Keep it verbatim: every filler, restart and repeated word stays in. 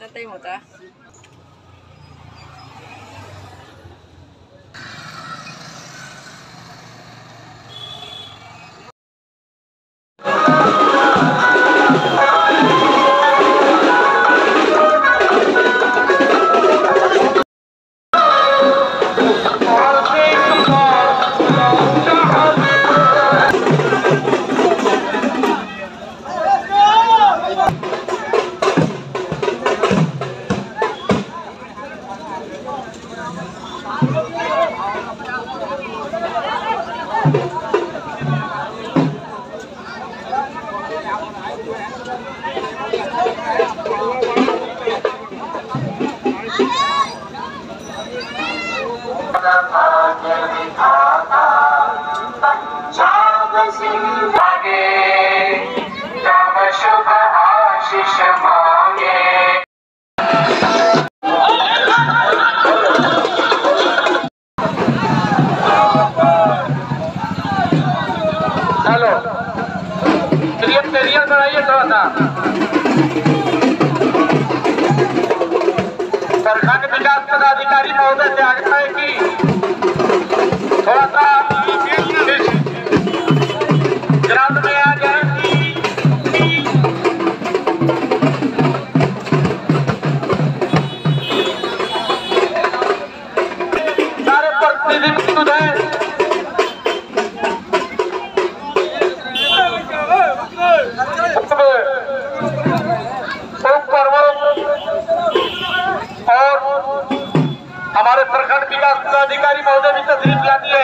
कितना टाइम होता है? शुभ आशीष मांगे। हेलो, सीरियल सीरियल बनाइए थोड़ा सा। प्रखंड विकास पदाधिकारी महोदय से आग्रह है कि थोड़ा सा ग्राउंड में आ जाए। सारे प्रतिनिधि मौजूद हैं। और हमारे प्रखंड विकास पदाधिकारी महोदय भी तशरीफ लाती है।